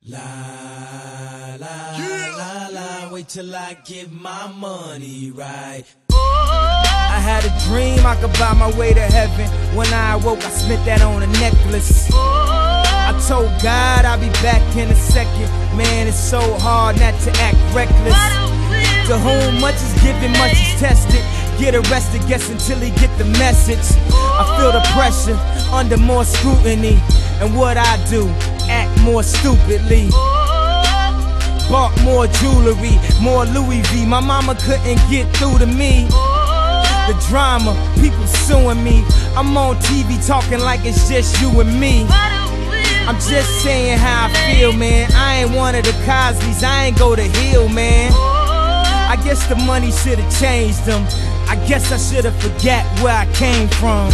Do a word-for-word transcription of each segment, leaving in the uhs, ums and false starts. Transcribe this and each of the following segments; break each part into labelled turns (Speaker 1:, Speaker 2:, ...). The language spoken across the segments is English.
Speaker 1: La la yeah. la la, wait till I get my money right.
Speaker 2: I had a dream I could buy my way to heaven. When I awoke, I spent that on a necklace. I told God I'll be back in a second. Man, it's so hard not to act reckless. To whom much is given, much is tested. Get arrested, guess until he get the message. I feel the pressure, under more scrutiny. And what I do, act more stupidly. Bought more jewelry, more Louis V. My mama couldn't get through to me. The drama, people suing me. I'm on T V talking like it's just you and me. I'm just saying how I feel, man. I ain't one of the Cosbys, I ain't go to Hill, man. I guess the money should've changed them. I guess I should've forgot where I came from.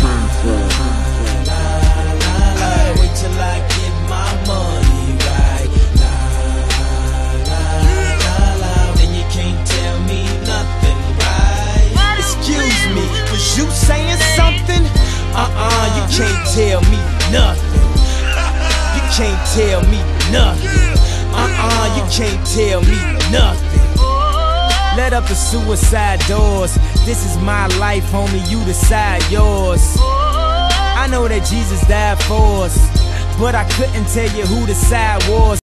Speaker 1: Wait till I get my money right. La, la, la, la. Then you can't tell me nothing, right?
Speaker 2: Excuse me, was you saying something? Uh-uh, you can't tell me nothing. You can't tell me nothing. Uh-uh, you can't tell me nothing. Let up the suicide doors. This is my life, homie, you decide yours. I know that Jesus died for us, but I couldn't tell you who the side was.